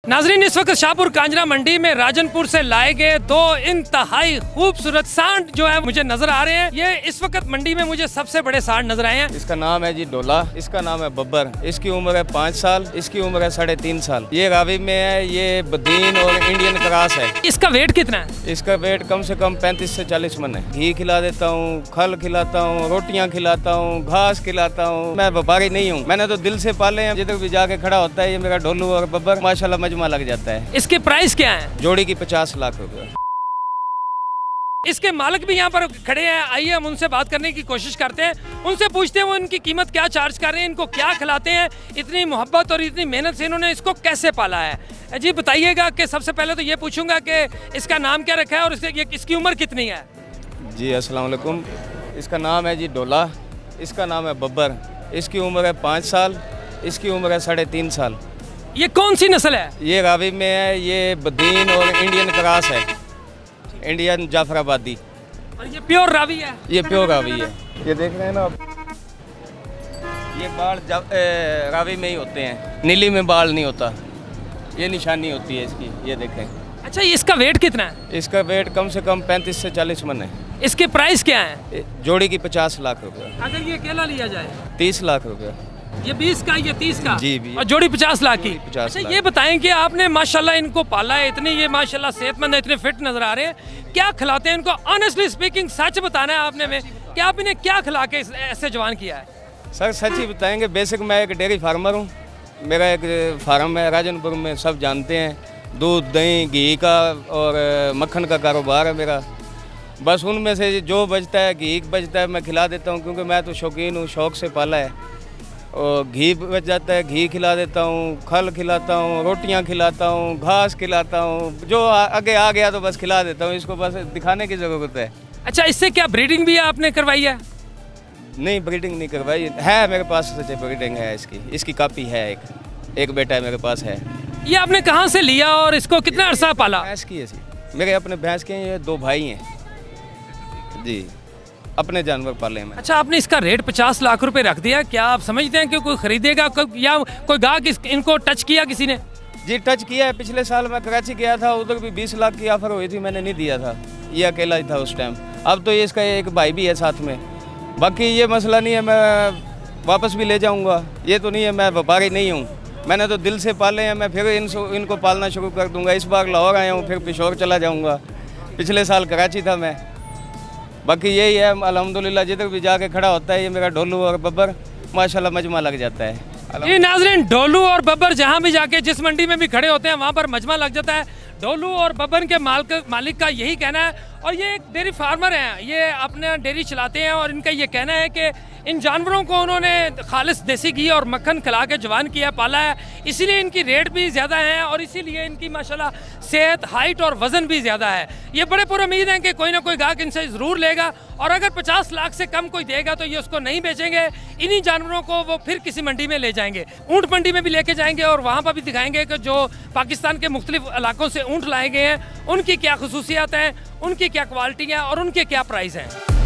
नाजरीन, इस वक्त शाहपुर कांजरा मंडी में राजनपुर से लाए गए दो इंतहाई खूबसूरत सांड जो है मुझे नजर आ रहे हैं। ये इस वक्त मंडी में मुझे सबसे बड़े सांड नजर आए हैं। इसका नाम है जी डोला, इसका नाम है बब्बर। इसकी उम्र है 5 साल, इसकी उम्र है 3.5 साल। ये रावी में है, ये बदीन और इंडियन क्रॉस है। इसका वेट कितना है? इसका वेट कम से कम 35 से 40 मन है। घी खिला देता हूँ, खल खिलाता हूँ, रोटियाँ खिलाता हूँ, घास खिलाता हूँ। मैं व्यापारी नहीं हूँ, मैंने तो दिल से पाले हैं। जिधर भी जाके खड़ा होता है ये मेरा ढोलू और बब्बर, माशाल्लाह मजमा लग जाता है। इसके प्राइस क्या है? जोड़ी की 50 लाख रुपए। इसके मालिक भी यहाँ पर खड़े हैं, आइए हम उनसे बात करने की कोशिश करते हैं, उनसे पूछते हैं वो इनकी कीमत क्या चार्ज कर रहे हैं, इनको क्या खिलाते हैं, इतनी मोहब्बत और इतनी मेहनत से इन्होंने इसको कैसे पाला है। जी बताइएगा कि सबसे पहले तो ये पूछूंगा कि इसका नाम क्या रखा है और इसकी उम्र कितनी है? जी अस्सलाम वालेकुम। इसका नाम है जी डोला, इसका नाम है बब्बर। इसकी उम्र है 5 साल, इसकी उम्र है 3.5 साल। ये कौन सी नस्ल है? ये रावी में है, ये बदीन और इंडियन क्रॉस है, इंडियन जाफराबादी। और ये प्योर रावी है? ये प्योर रावी है। ये देख रहे हैं ना आप, ये बाल रावी में ही होते हैं, नीली में बाल नहीं होता। ये निशानी होती है इसकी, ये देखें। अच्छा, इसका वेट कितना है? इसका वेट कम से कम 35 से 40 मन है। इसके प्राइस क्या है? जोड़ी की 50 लाख रुपए। अगर ये अकेला लिया जाए 30 लाख रुपए। ये 20 का, ये 30 का जी भी। और जोड़ी 50 लाख की। 50 अच्छा, ये बताएं कि आपने माशाल्लाह इनको पाला है, इतनी ये माशाल्लाह सेहतमंद है, इतने फिट नजर आ रहे हैं, क्या खिलाते हैं इनको? ऑनेस्टली स्पीकिंग सच बताना है आपने में कि आप इन्हें क्या खिला के ऐसे जवान किया है? सर सच ही बताएंगे। बेसिक मैं एक डेयरी फार्मर हूँ, मेरा एक फार्म है राजनपुर में, सब जानते हैं। दूध, दही, घी का और मक्खन का कारोबार है मेरा। बस उनमें से जो बचता है, घी बचता है, मैं खिला देता हूँ, क्योंकि मैं तो शौकीन हूँ, शौक से पाला है। और घी बच जाता है, घी खिला देता हूँ, खल खिलाता हूँ, रोटियाँ खिलाता हूँ, घास खिलाता हूँ। जो आगे आ गया तो बस खिला देता हूँ, इसको बस दिखाने की ज़रूरत है। अच्छा, इससे क्या ब्रीडिंग भी आपने करवाई है? नहीं, ब्रीडिंग नहीं करवाई है, मेरे पास ब्रीडिंग है इसकी कापी है। एक बेटा है मेरे पास है। ये आपने कहाँ से लिया और इसको कितना अरसा पाला? भैंस की है, मेरे अपने भैंस के ये 2 भाई हैं जी, अपने जानवर पाले हैं। अच्छा, आपने इसका रेट 50 लाख रुपए रख दिया, क्या आप समझते हैं कि कोई खरीदेगा या कोई गाहक इनको टच किया किसी ने? जी टच किया है। पिछले साल मैं कराची गया था, उधर भी 20 लाख की ऑफर हुई थी, मैंने नहीं दिया था। ये अकेला ही था उस टाइम। अब तो ये इसका एक भाई भी है साथ में। बाकी ये मसला नहीं है, मैं वापस भी ले जाऊँगा। ये तो नहीं है, मैं व्यापारी नहीं हूँ, मैंने तो दिल से पाले हैं। मैं फिर इनको पालना शुरू कर दूँगा। इस बार लाहौर आया हूँ, फिर पिशोर चला जाऊँगा। पिछले साल कराची था मैं। बाकी यही है अल्हम्दुलिल्लाह, जिधर भी जाके खड़ा होता है ये मेरा ढोलू और बब्बर, माशाल्लाह मजमा लग जाता है। ये नाज़रीन, ढोलू और बब्बर जहाँ भी जाके जिस मंडी में भी खड़े होते हैं वहाँ पर मजमा लग जाता है। ढोलू और बब्बर के मालिक का यही कहना है। और ये एक डेयरी फार्मर हैं, ये अपना डेयरी चलाते हैं और इनका ये कहना है कि इन जानवरों को उन्होंने खालिस देसी घी और मक्खन खिला के जवान किया, पाला है, इसीलिए इनकी रेट भी ज़्यादा है और इसीलिए इनकी माशाल्लाह सेहत, हाइट और वज़न भी ज़्यादा है। ये बड़े पुरुम्मीद हैं कि कोई ना कोई गाहक इनसे ज़रूर लेगा और अगर 50 लाख से कम कोई देगा तो ये उसको नहीं बेचेंगे। इन्हीं जानवरों को वो फिर किसी मंडी में ले जाएंगे, ऊँट मंडी में भी लेके जाएंगे और वहाँ पर भी दिखाएंगे कि जो पाकिस्तान के मुख्तलिफ इलाकों से ऊँट लाए गए हैं उनकी क्या खसूसियात हैं, उनकी क्या क्वालिटी है और उनके क्या प्राइस हैं।